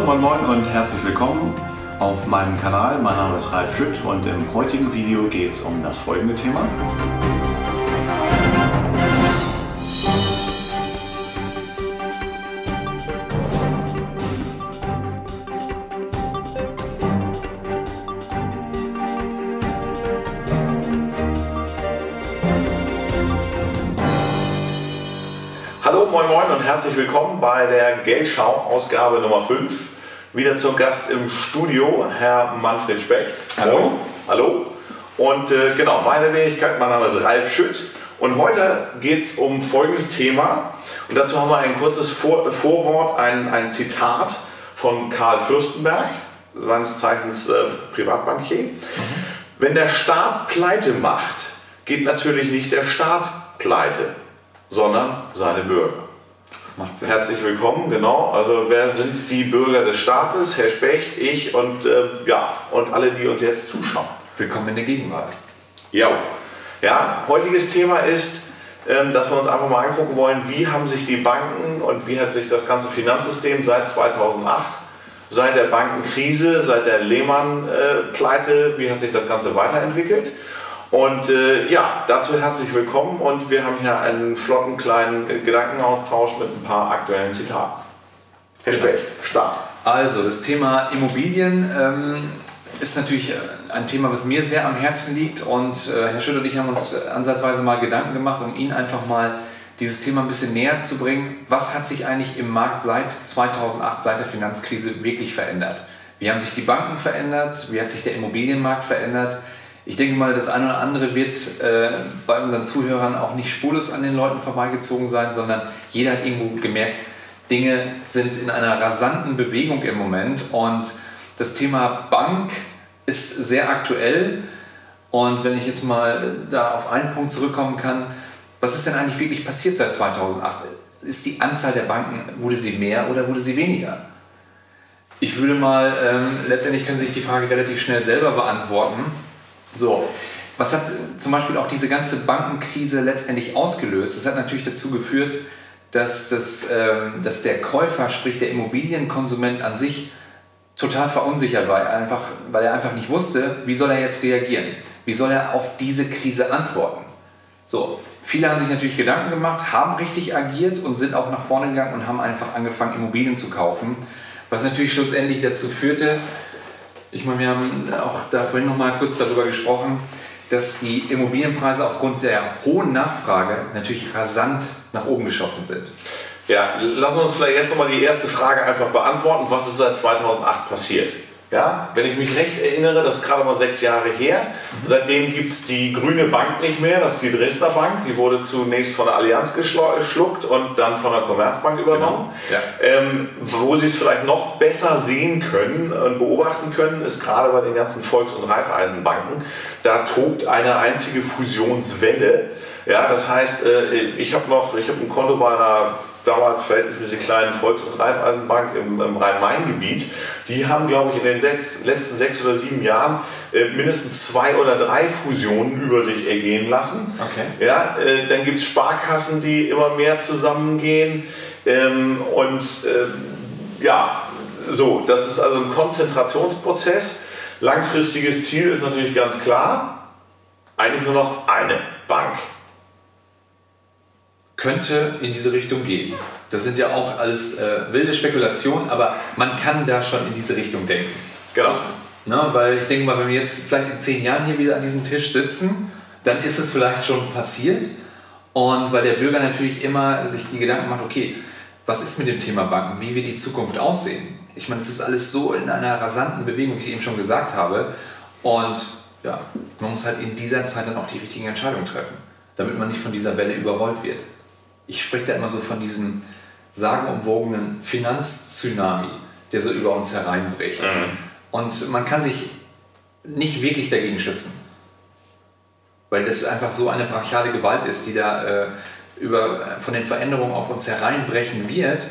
Moin Moin und herzlich willkommen auf meinem Kanal. Mein Name ist Ralf Schütt und im heutigen Video geht es um das folgende Thema. Hallo, moin moin und herzlich willkommen bei der Geldschau Ausgabe Nummer 5. Wieder zum Gast im Studio, Herr Manfred Specht. Hallo. Hallo. Und genau, meine Wenigkeit, mein Name ist Ralf Schütt und heute geht es um folgendes Thema. Und dazu haben wir ein kurzes Vorwort, ein Zitat von Karl Fürstenberg, seines Zeichens Privatbankier. Wenn der Staat pleite macht, geht natürlich nicht der Staat pleite, sondern seine Bürger. Macht Sinn. Herzlich willkommen, genau. Also wer sind die Bürger des Staates? Herr Specht, ich und und alle, die uns jetzt zuschauen. Willkommen in der Gegenwart. Ja, heutiges Thema ist, dass wir uns einfach mal angucken wollen, wie haben sich die Banken und wie hat sich das ganze Finanzsystem seit 2008, seit der Bankenkrise, seit der Lehman-Pleite, wie hat sich das Ganze weiterentwickelt? Und dazu herzlich willkommen und wir haben hier einen flotten kleinen Gedankenaustausch mit ein paar aktuellen Zitaten. Herr Specht, Start. Also das Thema Immobilien ist natürlich ein Thema, was mir sehr am Herzen liegt und Herr Schütt und ich haben uns ansatzweise mal Gedanken gemacht, um Ihnen einfach mal dieses Thema ein bisschen näher zu bringen. Was hat sich eigentlich im Markt seit 2008, seit der Finanzkrise wirklich verändert? Wie haben sich die Banken verändert? Wie hat sich der Immobilienmarkt verändert? Ich denke mal, das eine oder andere wird bei unseren Zuhörern auch nicht spurlos an den Leuten vorbeigezogen sein, sondern jeder hat irgendwo gemerkt, Dinge sind in einer rasanten Bewegung im Moment und das Thema Bank ist sehr aktuell. Und wenn ich jetzt mal da auf einen Punkt zurückkommen kann, was ist denn eigentlich wirklich passiert seit 2008? Ist die Anzahl der Banken, wurde sie mehr oder wurde sie weniger? Ich würde mal, letztendlich können Sie sich die Frage relativ schnell selber beantworten. So, was hat zum Beispiel auch diese ganze Bankenkrise letztendlich ausgelöst? Das hat natürlich dazu geführt, dass der Käufer, sprich der Immobilienkonsument an sich, total verunsichert war, weil er einfach nicht wusste, wie soll er jetzt reagieren? Wie soll er auf diese Krise antworten? So, viele haben sich natürlich Gedanken gemacht, haben richtig agiert und sind auch nach vorne gegangen und haben einfach angefangen, Immobilien zu kaufen, was natürlich schlussendlich dazu führte, ich meine, wir haben auch da vorhin noch mal kurz darüber gesprochen, dass die Immobilienpreise aufgrund der hohen Nachfrage natürlich rasant nach oben geschossen sind. Ja, lassen wir uns vielleicht erst nochmal die erste Frage einfach beantworten. Was ist seit 2008 passiert? Ja, wenn ich mich recht erinnere, das ist gerade mal 6 Jahre her. Seitdem gibt es die Grüne Bank nicht mehr, das ist die Dresdner Bank. Die wurde zunächst von der Allianz geschluckt und dann von der Commerzbank übernommen. Genau. Ja. Wo Sie es vielleicht noch besser sehen können und beobachten können, ist gerade bei den ganzen Volks- und Raiffeisenbanken, da tobt eine einzige Fusionswelle. Ja, das heißt, ich habe ein Konto bei einer damals verhältnismäßig kleinen Volks- und Raiffeisenbank im Rhein-Main-Gebiet. Die haben, glaube ich, in den letzten 6 oder 7 Jahren mindestens 2 oder 3 Fusionen über sich ergehen lassen. Okay. Ja, dann gibt es Sparkassen, die immer mehr zusammengehen. Das ist also ein Konzentrationsprozess. Langfristiges Ziel ist natürlich ganz klar, eigentlich nur noch eine Bank. Könnte in diese Richtung gehen. Das sind ja auch alles wilde Spekulationen, aber man kann da schon in diese Richtung denken. Genau. So, weil ich denke mal, wenn wir jetzt vielleicht in 10 Jahren hier wieder an diesem Tisch sitzen, dann ist es vielleicht schon passiert. Und weil der Bürger natürlich immer sich die Gedanken macht, okay, was ist mit dem Thema Banken? Wie wird die Zukunft aussehen? Ich meine, es ist alles so in einer rasanten Bewegung, wie ich eben schon gesagt habe. Und ja, man muss halt in dieser Zeit dann auch die richtigen Entscheidungen treffen, damit man nicht von dieser Welle überrollt wird. Ich spreche da immer so von diesem sagenumwogenen Finanztsunami, der so über uns hereinbricht. Und man kann sich nicht wirklich dagegen schützen, weil das einfach so eine brachiale Gewalt ist, die da von den Veränderungen auf uns hereinbrechen wird.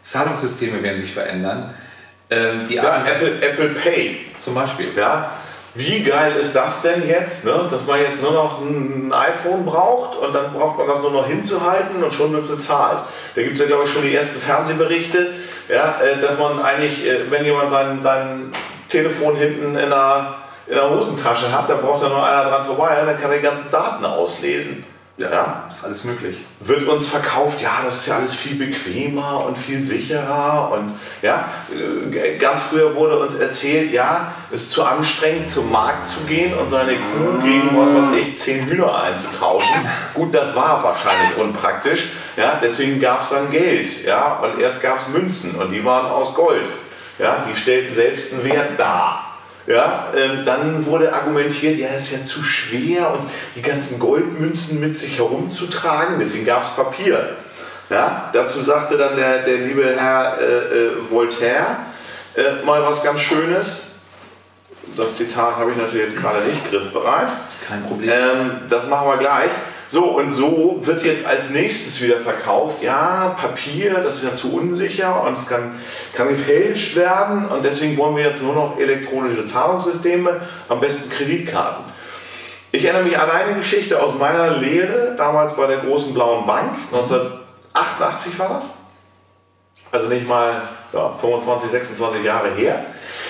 Zahlungssysteme werden sich verändern. Apple Pay zum Beispiel. Ja, wie geil ist das denn jetzt, ne? Dass man jetzt nur noch ein iPhone braucht und dann braucht man das nur noch hinzuhalten und schon wird bezahlt. Da gibt es ja, glaube ich, schon die ersten Fernsehberichte, ja, dass man eigentlich, wenn jemand sein Telefon hinten in der Hosentasche hat, da braucht da nur einer dran vorbei und dann kann er die ganzen Daten auslesen. Ja, ist alles möglich. Wird uns verkauft, ja, das ist ja alles viel bequemer und viel sicherer und ja, ganz früher wurde uns erzählt, ja, es ist zu anstrengend zum Markt zu gehen und seine Kuh gegen, was weiß ich, 10 Hühner einzutauschen. Gut, das war wahrscheinlich unpraktisch, ja, deswegen gab es dann Geld, ja, und erst gab es Münzen und die waren aus Gold, ja, die stellten selbst einen Wert dar. Ja, dann wurde argumentiert, ja, es ist ja zu schwer und die ganzen Goldmünzen mit sich herumzutragen, deswegen gab es Papier. Ja, dazu sagte dann der liebe Herr Voltaire mal was ganz Schönes. Das Zitat habe ich natürlich jetzt gerade nicht griffbereit. Kein Problem. Das machen wir gleich. So, und so wird jetzt als nächstes wieder verkauft, ja, Papier, das ist ja zu unsicher und es kann gefälscht werden und deswegen wollen wir jetzt nur noch elektronische Zahlungssysteme, am besten Kreditkarten. Ich erinnere mich an eine Geschichte aus meiner Lehre, damals bei der großen Blauen Bank, 1988 war das, also nicht mal 25, 26 Jahre her.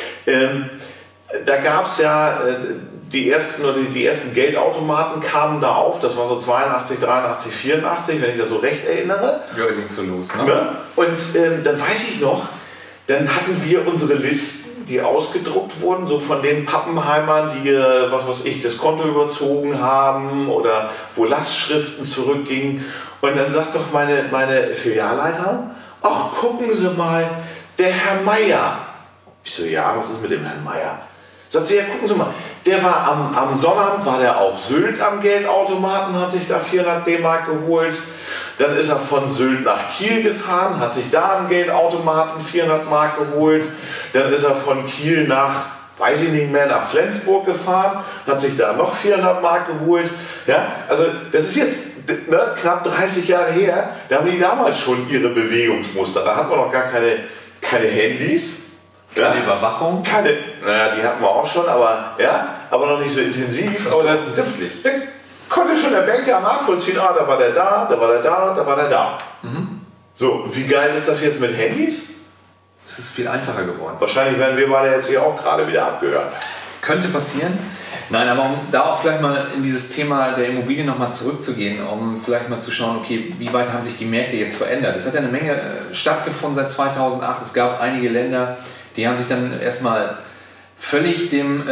Da gab es ja die ersten Geldautomaten kamen da auf, das war so 82, 83, 84, wenn ich das so recht erinnere. Ja, ging so los, ne? Ja? Und dann weiß ich noch, dann hatten wir unsere Listen, die ausgedruckt wurden, so von den Pappenheimern, die, was weiß ich, das Konto überzogen haben oder wo Lastschriften zurückgingen. Und dann sagt doch meine Filialleiterin, ach, gucken Sie mal, der Herr Meier. Ich so, ja, was ist mit dem Herrn Meier? Sagt sie, ja, gucken Sie mal, der war am Sonnabend, war der auf Sylt am Geldautomaten, hat sich da 400 D-Mark geholt. Dann ist er von Sylt nach Kiel gefahren, hat sich da am Geldautomaten 400 Mark geholt. Dann ist er von Kiel nach, weiß ich nicht mehr, nach Flensburg gefahren, hat sich da noch 400 Mark geholt. Ja, also das ist jetzt knapp 30 Jahre her, da haben die damals schon ihre Bewegungsmuster. Da hat man noch gar keine Handys. Keine Überwachung? Naja, die hatten wir auch schon, aber noch nicht so intensiv. Aber offensichtlich. Dann konnte schon der Banker nachvollziehen, da war der da, da war der da, da war der da. Mhm. So, wie geil ist das jetzt mit Handys? Es ist viel einfacher geworden. Wahrscheinlich werden wir beide jetzt hier auch gerade wieder abgehört. Könnte passieren. Nein, aber um da auch vielleicht mal in dieses Thema der Immobilien nochmal zurückzugehen, um vielleicht mal zu schauen, okay, wie weit haben sich die Märkte jetzt verändert? Es hat ja eine Menge stattgefunden seit 2008. Es gab einige Länder, die haben sich dann erstmal völlig dem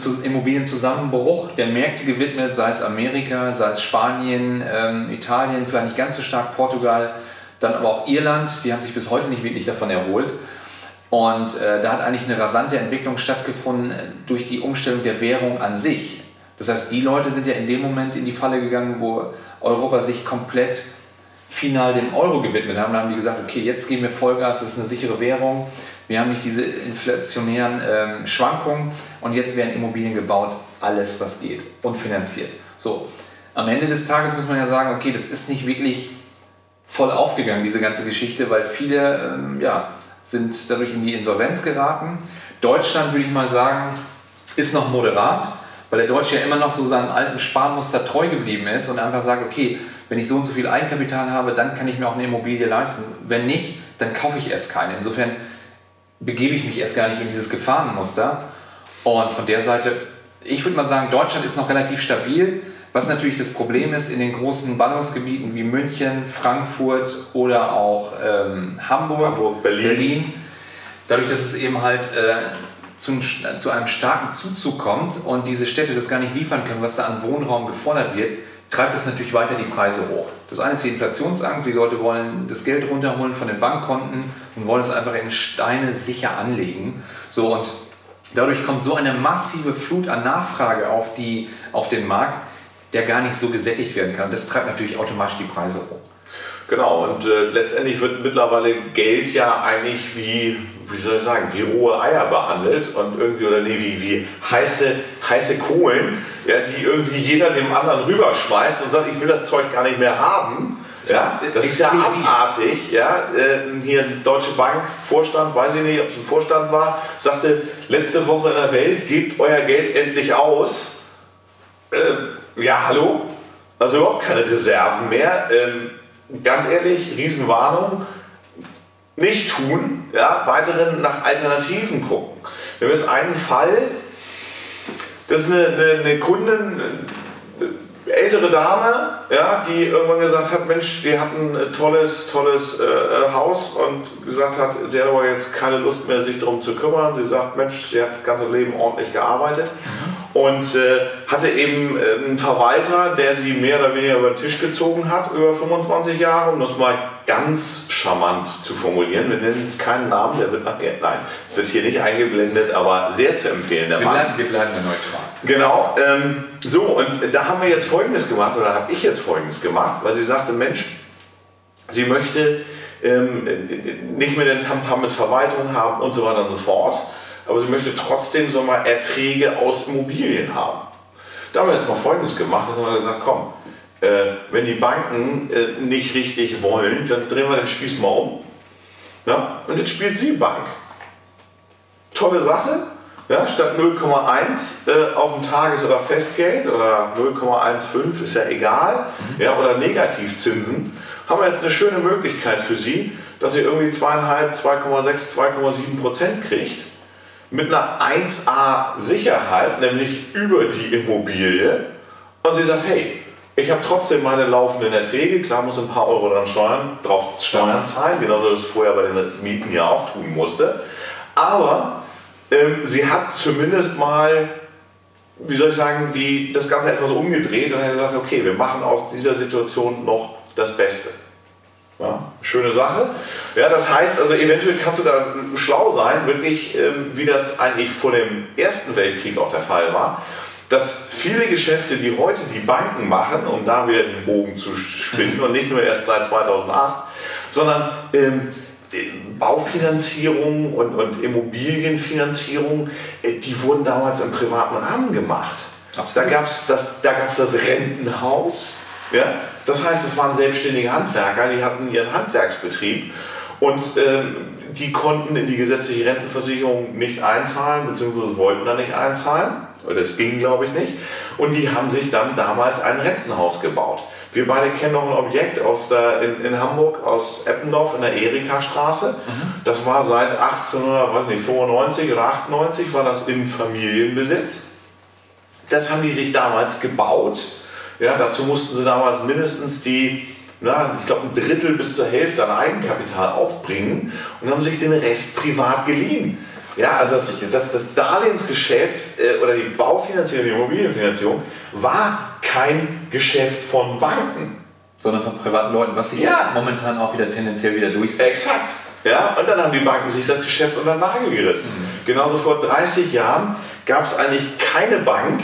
Immobilienzusammenbruch der Märkte gewidmet, sei es Amerika, sei es Spanien, Italien, vielleicht nicht ganz so stark Portugal, dann aber auch Irland, die haben sich bis heute nicht wirklich davon erholt. Und da hat eigentlich eine rasante Entwicklung stattgefunden durch die Umstellung der Währung an sich. Das heißt, die Leute sind ja in dem Moment in die Falle gegangen, wo Europa sich komplett final dem Euro gewidmet haben. Da haben die gesagt, okay, jetzt geben wir Vollgas, das ist eine sichere Währung. Wir haben nicht diese inflationären Schwankungen und jetzt werden Immobilien gebaut, alles was geht und finanziert. So, am Ende des Tages muss man ja sagen, okay, das ist nicht wirklich voll aufgegangen, diese ganze Geschichte, weil viele sind dadurch in die Insolvenz geraten. Deutschland, würde ich mal sagen, ist noch moderat, weil der Deutsche ja immer noch so seinem alten Sparmuster treu geblieben ist und einfach sagt, okay, wenn ich so und so viel Eigenkapital habe, dann kann ich mir auch eine Immobilie leisten. Wenn nicht, dann kaufe ich erst keine. Insofern begebe ich mich erst gar nicht in dieses Gefahrenmuster. Und von der Seite, ich würde mal sagen, Deutschland ist noch relativ stabil. Was natürlich das Problem ist, in den großen Ballungsgebieten wie München, Frankfurt oder auch Hamburg, Berlin, dadurch, dass es eben halt zu einem starken Zuzug kommt und diese Städte das gar nicht liefern können, was da an Wohnraum gefordert wird, treibt es natürlich weiter die Preise hoch. Das eine ist die Inflationsangst, die Leute wollen das Geld runterholen von den Bankkonten und wollen es einfach in Steine sicher anlegen. So, und dadurch kommt so eine massive Flut an Nachfrage auf den Markt, der gar nicht so gesättigt werden kann. Und das treibt natürlich automatisch die Preise hoch. Genau, und letztendlich wird mittlerweile Geld ja eigentlich wie rohe Eier behandelt und irgendwie, oder nee, wie heiße Kohlen, ja, die irgendwie jeder dem anderen rüberschmeißt und sagt, ich will das Zeug gar nicht mehr haben. Ja, das ist ja abartig. Ja. Hier Deutsche Bank Vorstand, weiß ich nicht, ob es ein Vorstand war, sagte letzte Woche in der Welt, gebt euer Geld endlich aus. Ja, hallo? Also überhaupt keine Reserven mehr. Ganz ehrlich, Riesenwarnung. Nicht tun, ja, weiterhin nach Alternativen gucken. Wir haben jetzt einen Fall, das ist eine Kundin, ältere Dame, ja, die irgendwann gesagt hat, Mensch, die hat ein tolles Haus und gesagt hat, sie hat aber jetzt keine Lust mehr, sich darum zu kümmern. Sie sagt, Mensch, sie hat das ganze Leben ordentlich gearbeitet und hatte eben einen Verwalter, der sie mehr oder weniger über den Tisch gezogen hat, über 25 Jahre, um das mal ganz charmant zu formulieren. Wir nennen jetzt keinen Namen, der wird nachher, nein, wird hier nicht eingeblendet, aber sehr zu empfehlen. Wir bleiben da neutral. Genau, so, und da haben wir jetzt Folgendes gemacht, oder habe ich jetzt Folgendes gemacht, weil sie sagte, Mensch, sie möchte nicht mehr den Tamtam mit Verwaltung haben und so weiter und so fort, aber sie möchte trotzdem so mal Erträge aus Immobilien haben. Da haben wir jetzt mal Folgendes gemacht, da haben wir gesagt, komm, wenn die Banken nicht richtig wollen, dann drehen wir den Spieß mal um. Ja? Und jetzt spielt sie Bank. Tolle Sache. Ja, statt 0,1 auf dem Tages- oder Festgeld oder 0,15 ist ja egal, ja, oder Negativzinsen, haben wir jetzt eine schöne Möglichkeit für Sie, dass Sie irgendwie 2,5, 2,6, 2,7% kriegt mit einer 1A Sicherheit, nämlich über die Immobilie, und sie sagt, hey, ich habe trotzdem meine laufenden Erträge, klar muss ein paar Euro dran Steuern zahlen, genauso wie es vorher bei den Mieten ja auch tun musste, aber sie hat zumindest mal, wie soll ich sagen, das Ganze etwas umgedreht und hat gesagt, okay, wir machen aus dieser Situation noch das Beste. Ja, schöne Sache. Ja, das heißt, also eventuell kannst du da schlau sein, wirklich, wie das eigentlich vor dem Ersten Weltkrieg auch der Fall war, dass viele Geschäfte, die heute die Banken machen, um da wieder den Bogen zu spinnen und nicht nur erst seit 2008, sondern Baufinanzierung und Immobilienfinanzierung, die wurden damals im privaten Rahmen gemacht. Da gab es das Rentenhaus. Ja? Das heißt, es waren selbstständige Handwerker, die hatten ihren Handwerksbetrieb und die konnten in die gesetzliche Rentenversicherung nicht einzahlen, beziehungsweise wollten da nicht einzahlen. Das ging, glaube ich, nicht. Und die haben sich dann damals ein Rentenhaus gebaut. Wir beide kennen noch ein Objekt in Hamburg, aus Eppendorf in der Erika-Straße. Das war seit 1895 oder 98 war das in Familienbesitz. Das haben die sich damals gebaut. Ja, dazu mussten sie damals mindestens ich glaube ein Drittel bis zur Hälfte an Eigenkapital aufbringen und haben sich den Rest privat geliehen. Ja, also das Darlehensgeschäft oder die Baufinanzierung, die Immobilienfinanzierung war kein Geschäft von Banken. Sondern von privaten Leuten, was sich momentan auch wieder tendenziell wieder durchsetzt. Exakt. Ja, und dann haben die Banken sich das Geschäft unter den Nagel gerissen. Genauso vor 30 Jahren gab es eigentlich keine Bank,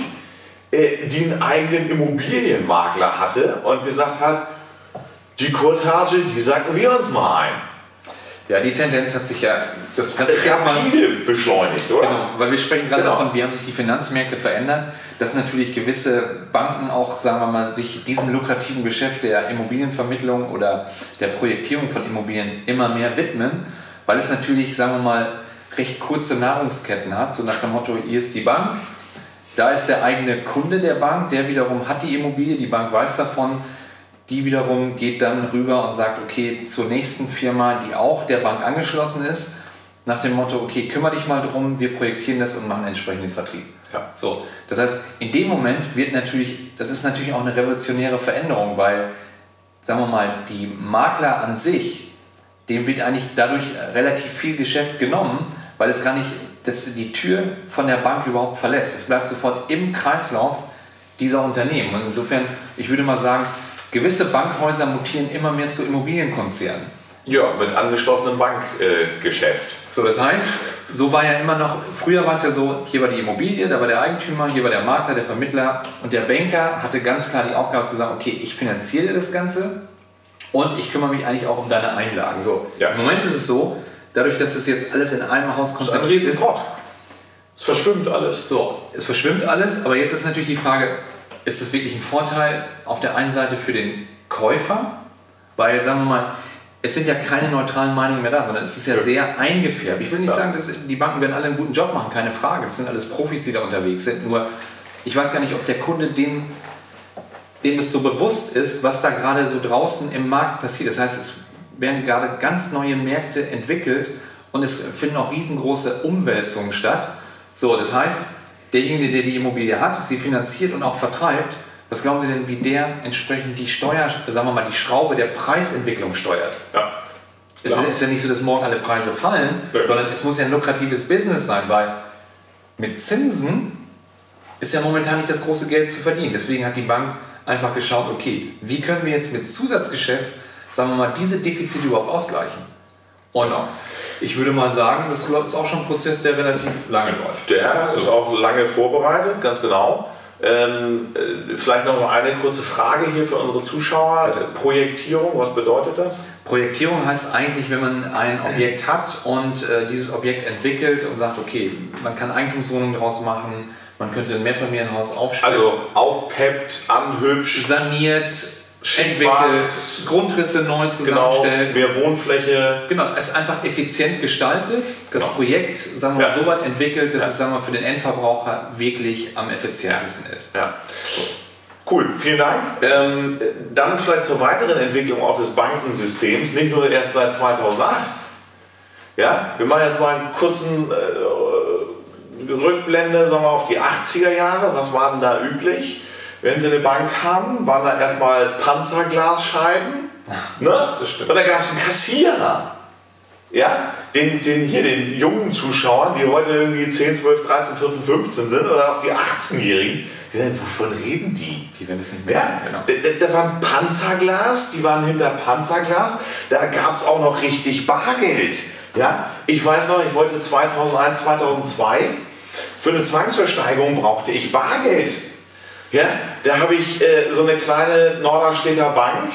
die einen eigenen Immobilienmakler hatte und gesagt hat, die Courtage, die sacken wir uns mal ein. Ja, die Tendenz hat sich das kann ich jetzt mal beschleunigt, oder? Genau, weil wir sprechen gerade davon, wie haben sich die Finanzmärkte verändert, dass natürlich gewisse Banken auch, sagen wir mal, sich diesem lukrativen Geschäft der Immobilienvermittlung oder der Projektierung von Immobilien immer mehr widmen, weil es natürlich, sagen wir mal, recht kurze Nahrungsketten hat, so nach dem Motto, hier ist die Bank, da ist der eigene Kunde der Bank, der wiederum hat die Immobilie, die Bank weiß davon, die wiederum geht dann rüber und sagt, okay, zur nächsten Firma, die auch der Bank angeschlossen ist, nach dem Motto, okay, kümmere dich mal drum, wir projektieren das und machen entsprechenden Vertrieb. Ja. So, das heißt, in dem Moment das ist natürlich auch eine revolutionäre Veränderung, weil, sagen wir mal, die Makler an sich, dem wird eigentlich dadurch relativ viel Geschäft genommen, weil es gar nicht die Tür von der Bank überhaupt verlässt. Es bleibt sofort im Kreislauf dieser Unternehmen. Und insofern, ich würde mal sagen, gewisse Bankhäuser mutieren immer mehr zu Immobilienkonzernen. Ja, mit angeschlossenem Bankgeschäft. So, das heißt, so war ja immer noch, früher war es ja so, hier war die Immobilie, da war der Eigentümer, hier war der Makler, der Vermittler und der Banker hatte ganz klar die Aufgabe zu sagen, okay, ich finanziere das Ganze und ich kümmere mich eigentlich auch um deine Einlagen. So, ja. Im Moment ist es so, dadurch, dass das jetzt alles in einem Haus konzentriert ist. Es verschwimmt alles. So, es verschwimmt alles, aber jetzt ist natürlich die Frage, ist das wirklich ein Vorteil auf der einen Seite für den Käufer Weil, sagen wir mal, es sind ja keine neutralen Meinungen mehr da, sondern es ist ja sehr eingefärbt. Ich will nicht sagen, dass die Banken werden alle einen guten Job machen, keine Frage. Das sind alles Profis, die da unterwegs sind. Nur, ich weiß gar nicht, ob der Kunde dem es so bewusst ist, was da gerade so draußen im Markt passiert. Das heißt, es werden gerade ganz neue Märkte entwickelt und es finden auch riesengroße Umwälzungen statt. So, das heißt, derjenige, der die Immobilie hat, sie finanziert und auch vertreibt, was glauben Sie denn, wie der entsprechend die sagen wir mal, die Schraube der Preisentwicklung steuert? Ja. Es ist ja nicht so, dass morgen alle Preise fallen, sondern es muss ja ein lukratives Business sein, weil mit Zinsen ist ja momentan nicht das große Geld zu verdienen. Deswegen hat die Bank einfach geschaut, okay, wie können wir jetzt mit Zusatzgeschäft, sagen wir mal, diese Defizite überhaupt ausgleichen? Und ich würde mal sagen, das ist auch schon ein Prozess, der relativ lange läuft. Der ist auch lange vorbereitet, ganz genau. Vielleicht noch eine kurze Frage hier für unsere Zuschauer. Projektierung, was bedeutet das? Projektierung heißt eigentlich, wenn man ein Objekt hat und dieses Objekt entwickelt und sagt, okay, man kann Eigentumswohnungen daraus machen, man könnte ein Mehrfamilienhaus aufstellen. Also aufpeppt, anhübscht, saniert, entwickelt, Grundrisse neu zusammenstellt. Genau, mehr Wohnfläche. Genau, es ist einfach effizient gestaltet. Das Projekt, sagen wir mal, so weit entwickelt, dass es, sagen wir mal, für den Endverbraucher wirklich am effizientesten ist. Ja. Cool, vielen Dank. Dann vielleicht zur weiteren Entwicklung auch des Bankensystems, nicht nur erst seit 2008. Ja, wir machen jetzt mal einen kurzen Rückblende, sagen wir, auf die 80er Jahre. Was war denn da üblich? Wenn Sie eine Bank haben, waren da erstmal Panzerglasscheiben. Ne? Das stimmt. Und da gab es einen Kassierer. Ja? Den jungen Zuschauern, die heute irgendwie 10, 12, 13, 14, 15 sind, oder auch die 18-Jährigen, die sagen, wovon reden die? Die werden es nicht mehr. Ja? Genau. Da war ein Panzerglas, die waren hinter Panzerglas. Da gab es auch noch richtig Bargeld. Ja? Ich weiß noch, ich wollte 2001, 2002, für eine Zwangsversteigerung brauchte ich Bargeld. Ja, da habe ich so eine kleine Norderstedter Bank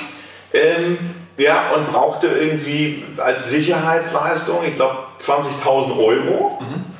und brauchte irgendwie als Sicherheitsleistung, ich glaube, 20.000 Euro.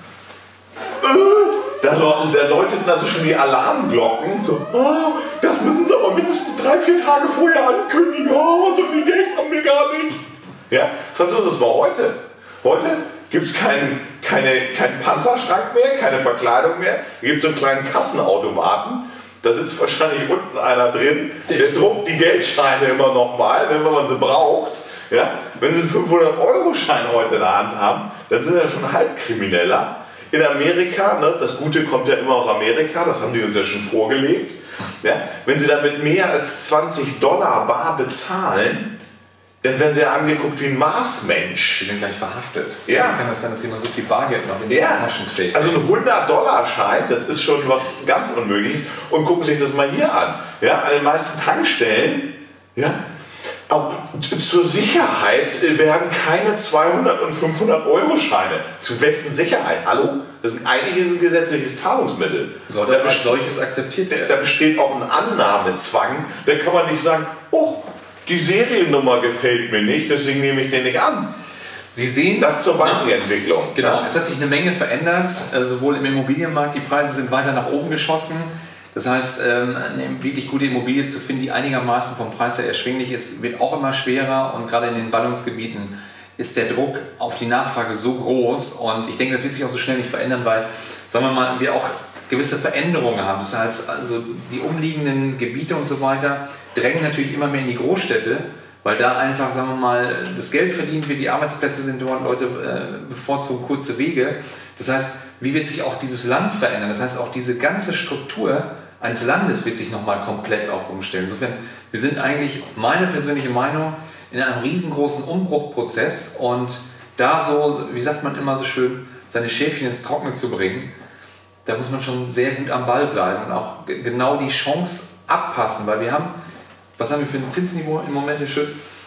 Da läuteten also schon die Alarmglocken. So, das müssen Sie aber mindestens 3, 4 Tage vorher ankündigen. Oh, so viel Geld haben wir gar nicht. Ja, was ist das mal heute? Heute gibt es keinen Panzerschrank mehr, keine Verkleidung mehr. Da gibt es so einen kleinen Kassenautomaten. Da sitzt wahrscheinlich unten einer drin, der druckt die Geldscheine immer noch mal, wenn man sie braucht. Ja? Wenn Sie einen 500-Euro-Schein heute in der Hand haben, dann sind Sie ja schon Halbkrimineller. In Amerika, ne, das Gute kommt ja immer aus Amerika, das haben die uns ja schon vorgelegt. Ja? Wenn Sie damit mehr als $20 bar bezahlen, dann werden sie ja angeguckt wie ein Marsmensch. Sie werden gleich verhaftet. Ja. Dann kann das sein, dass jemand so viel Bargeld noch in die Taschen trägt. Also ein $100-Schein, das ist schon was ganz Unmögliches. Und gucken Sie sich das mal hier an. Ja, an den meisten Tankstellen, ja, auch zur Sicherheit werden keine 200 und 500-Euro-Scheine. Zu wessen Sicherheit? Hallo? Das ist eigentlich ein gesetzliches Zahlungsmittel. Sollte als solches akzeptiert werden. Da besteht auch ein Annahmezwang. Da kann man nicht sagen, oh, die Seriennummer gefällt mir nicht, deswegen nehme ich den nicht an. Sie sehen das zur Bankenentwicklung. Genau, es hat sich eine Menge verändert, sowohl im Immobilienmarkt, die Preise sind weiter nach oben geschossen. Das heißt, eine wirklich gute Immobilie zu finden, die einigermaßen vom Preis her erschwinglich ist, wird auch immer schwerer, und gerade in den Ballungsgebieten ist der Druck auf die Nachfrage so groß, und ich denke, das wird sich auch so schnell nicht verändern, weil, sagen wir mal, wir auch gewisse Veränderungen haben. Das heißt, also die umliegenden Gebiete und so weiter drängen natürlich immer mehr in die Großstädte, weil da einfach, sagen wir mal, das Geld verdient wird, die Arbeitsplätze sind dort, Leute bevorzugen kurze Wege. Das heißt, wie wird sich auch dieses Land verändern? Das heißt, auch diese ganze Struktur eines Landes wird sich nochmal komplett auch umstellen. Insofern, wir sind eigentlich, meine persönliche Meinung, in einem riesengroßen Umbruchprozess, und da so, wie sagt man immer so schön, seine Schäfchen ins Trockene zu bringen, da muss man schon sehr gut am Ball bleiben und auch genau die Chance abpassen, weil wir haben, was haben wir für ein Zinsniveau im Moment, Herr Schütt?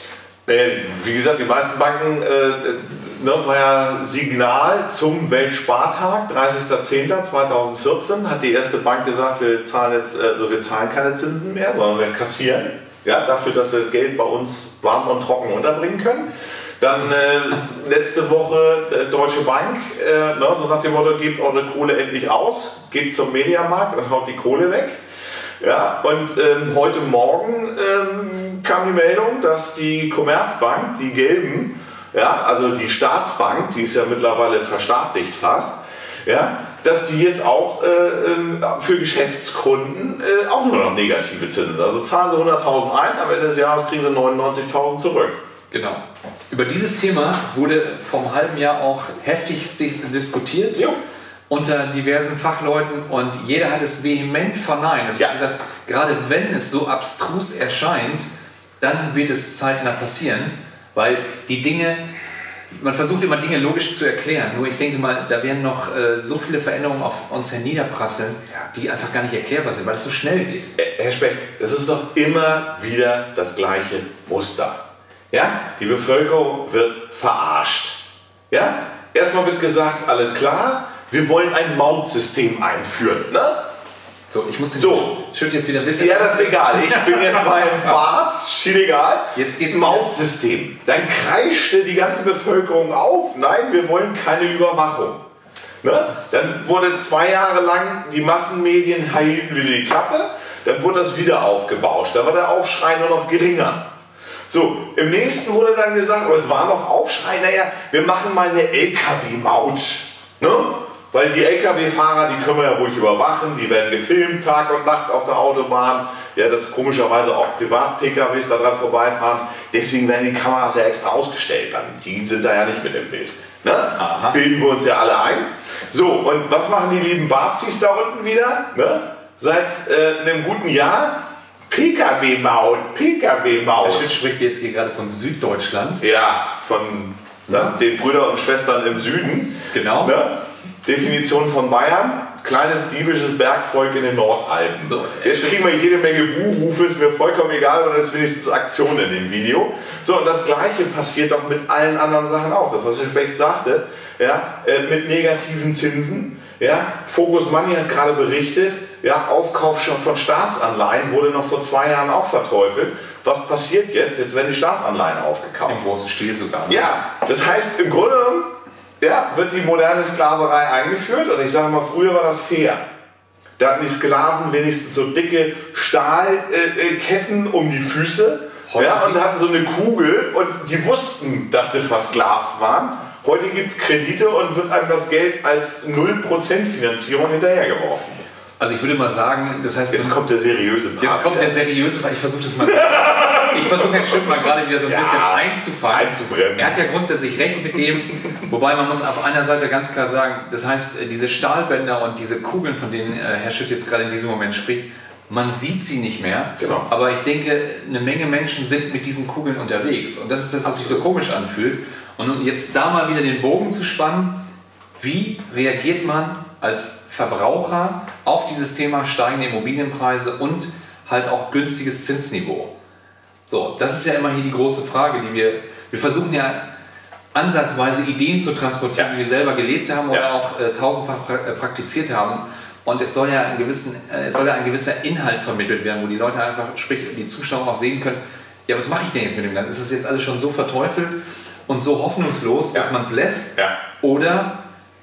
Wie gesagt, die meisten Banken, war ja Signal zum Weltspartag, 30.10.2014 hat die erste Bank gesagt, wir zahlen keine Zinsen mehr, sondern wir kassieren, ja, dafür, dass wir das Geld bei uns warm und trocken unterbringen können. Dann letzte Woche Deutsche Bank, so nach dem Motto, gebt eure Kohle endlich aus, geht zum Mediamarkt und haut die Kohle weg. Ja, und heute Morgen kam die Meldung, dass die Commerzbank, die Gelben, ja, also die Staatsbank, die ist ja mittlerweile verstaatlicht fast, ja, dass die jetzt auch für Geschäftskunden auch nur noch negative Zinsen. Also zahlen sie 100.000 ein, am Ende des Jahres kriegen sie 99.000 zurück. Genau. Über dieses Thema wurde vom halben Jahr auch heftigst diskutiert. Jo. Unter diversen Fachleuten und jeder hat es vehement verneint. Und ich habe gesagt, gerade wenn es so abstrus erscheint, dann wird es zeitnah passieren, weil die Dinge, man versucht immer Dinge logisch zu erklären, nur ich denke mal, da werden noch so viele Veränderungen auf uns herniederprasseln, die einfach gar nicht erklärbar sind, weil es so schnell geht. Herr Specht, das ist doch immer wieder das gleiche Muster. Ja? Die Bevölkerung wird verarscht. Ja? Erstmal wird gesagt, alles klar, wir wollen ein Mautsystem einführen. Ne? So, ich muss den Schütt jetzt wieder ein bisschen... Ja, das ist egal. Ich bin jetzt mal im Fahrt, egal. Jetzt geht's Mautsystem. Dann kreischte die ganze Bevölkerung auf. Nein, wir wollen keine Überwachung. Ne? Dann wurde 2 Jahre lang die Massenmedien hielten wieder die Klappe. Dann wurde das wieder aufgebauscht. Da war der Aufschrei nur noch geringer. So, im nächsten wurde dann gesagt, aber es war noch Aufschrei, naja, wir machen mal eine LKW-Maut. Ne? Weil die LKW-Fahrer, die können wir ja ruhig überwachen, die werden gefilmt, Tag und Nacht auf der Autobahn. Ja, dass komischerweise auch Privat-PKWs da dran vorbeifahren. Deswegen werden die Kameras ja extra ausgestellt. Dann. Die sind da ja nicht mit im Bild. Ne? Bilden wir uns ja alle ein. So, und was machen die lieben Bazis da unten wieder? Ne? Seit einem guten Jahr PKW-Maut, PKW-Maut. Der Schiff spricht jetzt hier gerade von Süddeutschland. Ja, von den Brüdern und Schwestern im Süden. Genau. Ne? Definition von Bayern, kleines diebisches Bergvolk in den Nordalpen. So, jetzt kriegen wir jede Menge Buhrufe, ist mir vollkommen egal, und es ist wenigstens Aktion in dem Video. So, und das Gleiche passiert doch mit allen anderen Sachen auch. Das, was Herr Specht sagte, ja, mit negativen Zinsen. Ja, Focus Money hat gerade berichtet, ja, Aufkauf von Staatsanleihen wurde noch vor 2 Jahren auch verteufelt. Was passiert jetzt? Jetzt werden die Staatsanleihen aufgekauft. Im großen Stil sogar. Ja, das heißt, im Grunde genommen, ja, wird die moderne Sklaverei eingeführt, und ich sage mal, früher war das fair. Da hatten die Sklaven wenigstens so dicke Stahlketten um die Füße, ja, und hatten so eine Kugel, und die wussten, dass sie versklavt waren. Heute gibt es Kredite und wird einem das Geld als 0% Finanzierung hinterhergeworfen. Also ich würde mal sagen, das heißt... Jetzt kommt der seriöse Part. Jetzt kommt der seriöse Part. Ich versuche das mal... Ich versuche den Schritt mal gerade wieder so ein bisschen einzufangen. Einzubrennen. Er hat ja grundsätzlich recht mit dem, wobei man muss auf einer Seite ganz klar sagen, das heißt, diese Stahlbänder und diese Kugeln, von denen Herr Schütt jetzt gerade in diesem Moment spricht, man sieht sie nicht mehr, genau. Aber ich denke, eine Menge Menschen sind mit diesen Kugeln unterwegs, und das ist das, was sich so komisch anfühlt. Und um jetzt da mal wieder den Bogen zu spannen, wie reagiert man als Verbraucher auf dieses Thema steigende Immobilienpreise und halt auch günstiges Zinsniveau? So, das ist ja immer hier die große Frage, die wir versuchen ja ansatzweise Ideen zu transportieren, die wir selber gelebt haben oder auch tausendfach praktiziert haben. Und es soll ja ein gewisser Inhalt vermittelt werden, wo die Leute einfach, sprich die Zuschauer auch sehen können, ja, was mache ich denn jetzt mit dem Ganzen? Ist das jetzt alles schon so verteufelt und so hoffnungslos, dass man es lässt? Ja. Oder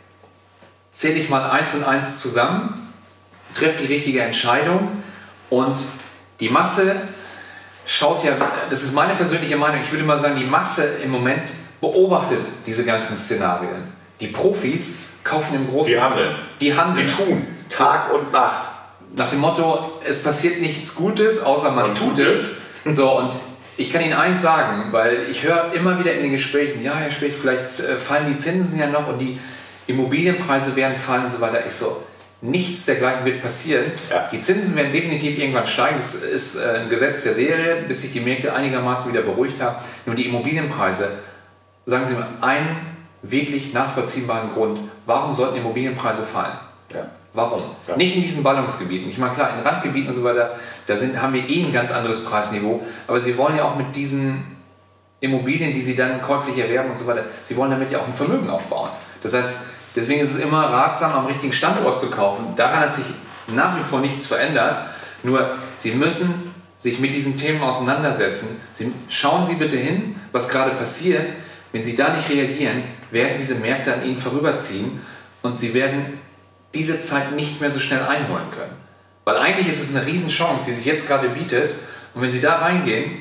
zähle ich mal 1 und 1 zusammen, treffe die richtige Entscheidung, und die Masse schaut ja, das ist meine persönliche Meinung, ich würde mal sagen, die Masse im Moment beobachtet diese ganzen Szenarien. Die Profis kaufen im Großen... Die handeln. Die handeln. Die tun. Tag und Nacht. Nach dem Motto, es passiert nichts Gutes, außer man tut es. So, und ich kann Ihnen eins sagen, weil ich höre immer wieder in den Gesprächen, ja, Herr Specht, vielleicht fallen die Zinsen ja noch und die Immobilienpreise werden fallen und so weiter. Ich so, nichts dergleichen wird passieren. Ja. Die Zinsen werden definitiv irgendwann steigen. Das ist ein Gesetz der Serie, bis sich die Märkte einigermaßen wieder beruhigt haben. Nur die Immobilienpreise, sagen Sie mir einen wirklich nachvollziehbaren Grund, warum sollten Immobilienpreise fallen? Ja. Warum? Ja. Nicht in diesen Ballungsgebieten. Ich meine, klar, in Randgebieten und so weiter, haben wir ein ganz anderes Preisniveau. Aber Sie wollen ja auch mit diesen Immobilien, die Sie dann käuflich erwerben und so weiter, Sie wollen damit ja auch ein Vermögen aufbauen. Das heißt, deswegen ist es immer ratsam, am richtigen Standort zu kaufen. Daran hat sich nach wie vor nichts verändert. Nur, Sie müssen sich mit diesen Themen auseinandersetzen. Schauen Sie bitte hin, was gerade passiert. Wenn Sie da nicht reagieren, werden diese Märkte an Ihnen vorüberziehen und Sie werden diese Zeit nicht mehr so schnell einholen können. Weil eigentlich ist es eine Riesenchance, die sich jetzt gerade bietet, und wenn Sie da reingehen,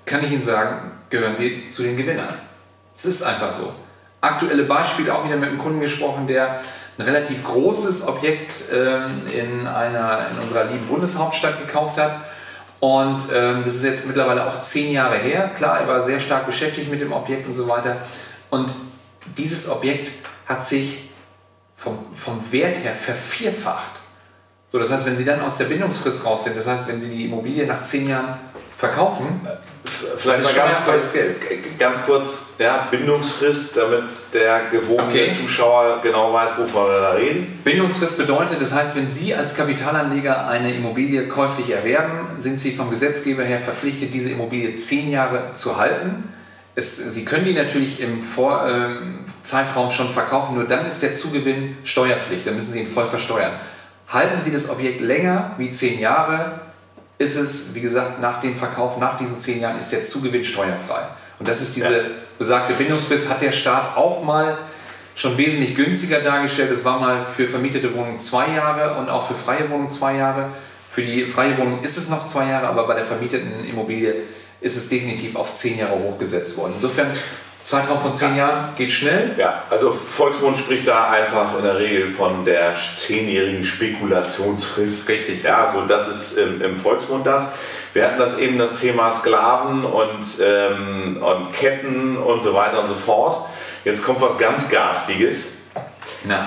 kann ich Ihnen sagen, gehören Sie zu den Gewinnern. Es ist einfach so. Aktuelle Beispiele, auch wieder mit einem Kunden gesprochen, der ein relativ großes Objekt in unserer lieben Bundeshauptstadt gekauft hat. Und das ist jetzt mittlerweile auch 10 Jahre her. Klar, er war sehr stark beschäftigt mit dem Objekt und so weiter. Und dieses Objekt hat sich vom Wert her vervierfacht. So, das heißt, wenn Sie dann aus der Bindungsfrist raus sind, das heißt, wenn Sie die Immobilie nach 10 Jahren verkaufen, vielleicht mal ganz kurz, ja, Bindungsfrist, damit der gewogene Zuschauer genau weiß, wovon wir da reden. Bindungsfrist bedeutet, das heißt, wenn Sie als Kapitalanleger eine Immobilie käuflich erwerben, sind Sie vom Gesetzgeber her verpflichtet, diese Immobilie 10 Jahre zu halten. Sie können die natürlich im Zeitraum schon verkaufen, nur dann ist der Zugewinn Steuerpflicht, dann müssen Sie ihn voll versteuern. Halten Sie das Objekt länger wie 10 Jahre, ist es, wie gesagt, nach dem Verkauf, nach diesen 10 Jahren, ist der Zugewinn steuerfrei. Und das ist diese besagte Bindungsfrist, hat der Staat auch mal schon wesentlich günstiger dargestellt. Es war mal für vermietete Wohnungen 2 Jahre und auch für freie Wohnungen 2 Jahre. Für die freie Wohnung ist es noch 2 Jahre, aber bei der vermieteten Immobilie ist es definitiv auf 10 Jahre hochgesetzt worden. Insofern, Zeitraum von 10 Jahren geht schnell. Ja, also Volksmund spricht da einfach in der Regel von der 10-jährigen Spekulationsfrist. Richtig. Ja, so das ist im Volksmund das. Wir hatten das eben das Thema Sklaven und Ketten und so weiter und so fort. Jetzt kommt was ganz Garstiges. Na.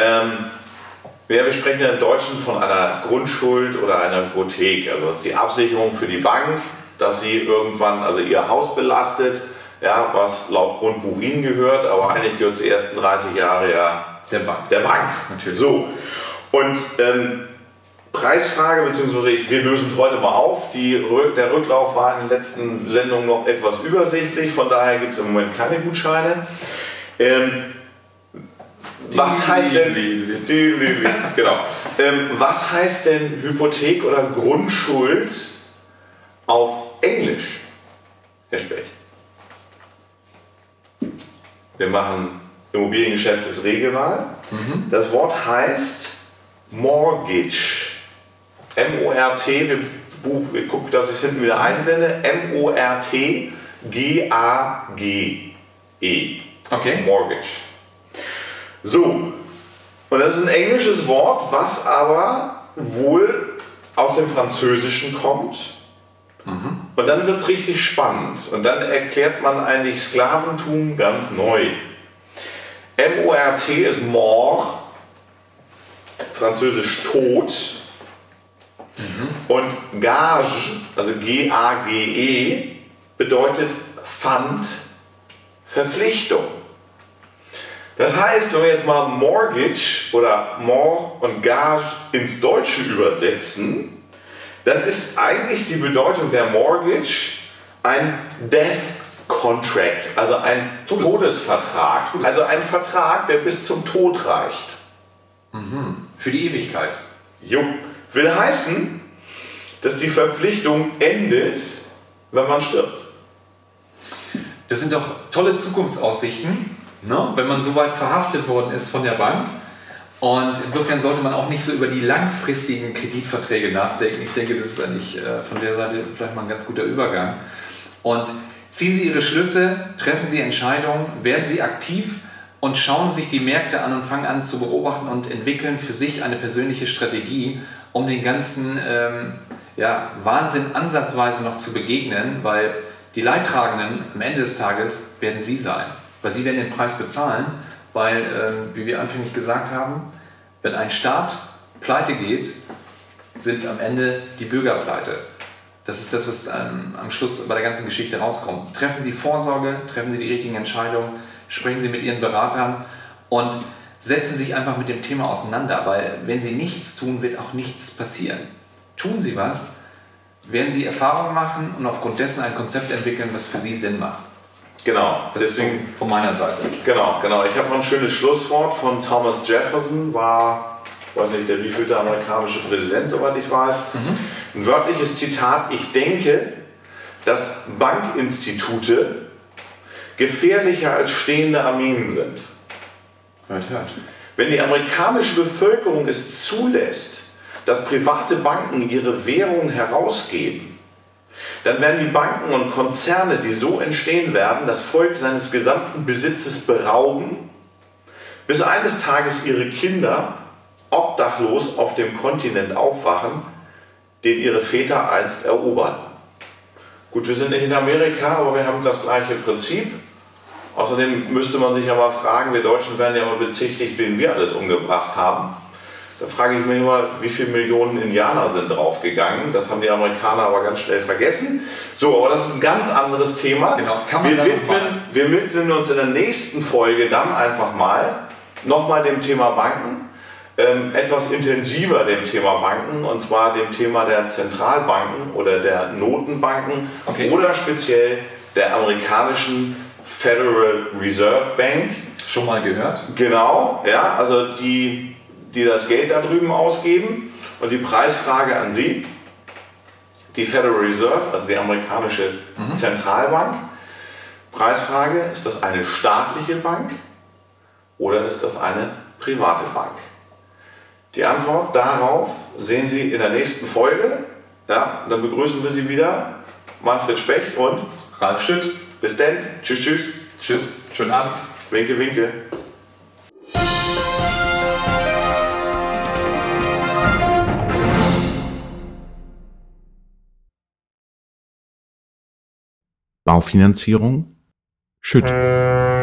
Wir sprechen ja im Deutschen von einer Grundschuld oder einer Hypothek. Also das ist die Absicherung für die Bank, dass sie irgendwann also ihr Haus belastet. Ja, was laut Grundbuch Ihnen gehört, aber eigentlich gehört es die ersten 30 Jahre ja der Bank. Natürlich. So. Und Preisfrage, beziehungsweise wir lösen es heute mal auf. Der Rücklauf war in den letzten Sendungen noch etwas übersichtlich, von daher gibt es im Moment keine Gutscheine. Was heißt denn genau. Was heißt denn Hypothek oder Grundschuld auf Englisch, Herr Specht? Wir machen Immobiliengeschäft ist regional. Das Wort heißt Mortgage. M-O-R-T, wir gucken, dass ich es hinten wieder einblende. M-O-R-T-G-A-G-E. Okay. Mortgage. So, und das ist ein englisches Wort, was aber wohl aus dem Französischen kommt. Und dann wird es richtig spannend. Und dann erklärt man eigentlich Sklaventum ganz neu. M-O-R-T ist Mort, französisch Tod. Und Gage, also G-A-G-E, bedeutet Pfand, Verpflichtung. Das heißt, wenn wir jetzt mal Mortgage oder Mort und Gage ins Deutsche übersetzen, dann ist eigentlich die Bedeutung der Mortgage ein Death Contract, also ein Todesvertrag. Also ein Vertrag, der bis zum Tod reicht. Für die Ewigkeit. Jo. Will heißen, dass die Verpflichtung endet, wenn man stirbt. Das sind doch tolle Zukunftsaussichten, ne? Wenn man so weit verhaftet worden ist von der Bank. Und insofern sollte man auch nicht so über die langfristigen Kreditverträge nachdenken. Ich denke, das ist eigentlich von der Seite vielleicht mal ein ganz guter Übergang. Und ziehen Sie Ihre Schlüsse, treffen Sie Entscheidungen, werden Sie aktiv und schauen Sie sich die Märkte an und fangen an zu beobachten und entwickeln für sich eine persönliche Strategie, um den ganzen Wahnsinn ansatzweise noch zu begegnen, weil die Leidtragenden am Ende des Tages werden Sie sein. Weil Sie werden den Preis bezahlen. Weil, wie wir anfänglich gesagt haben, wenn ein Staat pleite geht, sind am Ende die Bürger pleite. Das ist das, was am Schluss bei der ganzen Geschichte rauskommt. Treffen Sie Vorsorge, treffen Sie die richtigen Entscheidungen, sprechen Sie mit Ihren Beratern und setzen Sie sich einfach mit dem Thema auseinander, weil wenn Sie nichts tun, wird auch nichts passieren. Tun Sie was, werden Sie Erfahrungen machen und aufgrund dessen ein Konzept entwickeln, was für Sie Sinn macht. Genau, das deswegen ist so von meiner Seite. Genau. Ich habe noch ein schönes Schlusswort von Thomas Jefferson, war, weiß nicht, der wievielte amerikanische Präsident, soweit ich weiß. Ein wörtliches Zitat: Ich denke, dass Bankinstitute gefährlicher als stehende Armeen sind. Hört. Wenn die amerikanische Bevölkerung es zulässt, dass private Banken ihre Währung herausgeben, dann werden die Banken und Konzerne, die so entstehen werden, das Volk seines gesamten Besitzes berauben, bis eines Tages ihre Kinder obdachlos auf dem Kontinent aufwachen, den ihre Väter einst eroberten. Gut, wir sind nicht in Amerika, aber wir haben das gleiche Prinzip. Außerdem müsste man sich ja mal fragen, wir Deutschen werden ja mal bezichtigt, wen wir alles umgebracht haben. Da frage ich mich immer, wie viele Millionen Indianer sind draufgegangen. Das haben die Amerikaner aber ganz schnell vergessen. So, aber das ist ein ganz anderes Thema. Genau, kann man wir widmen uns in der nächsten Folge dann einfach mal nochmal dem Thema Banken. Etwas intensiver dem Thema Banken, und zwar dem Thema der Zentralbanken oder der Notenbanken oder speziell der amerikanischen Federal Reserve Bank. Schon mal gehört? Genau, ja, also die das Geld da drüben ausgeben. Und die Preisfrage an Sie, die Federal Reserve, also die amerikanische Zentralbank, Preisfrage, ist das eine staatliche Bank oder ist das eine private Bank? Die Antwort darauf sehen Sie in der nächsten Folge. Ja, dann begrüßen wir Sie wieder, Manfred Specht und Ralf Schütt. Bis dann. Tschüss, tschüss. Tschüss, schönen Abend. Winke, winke. Baufinanzierung Schütt.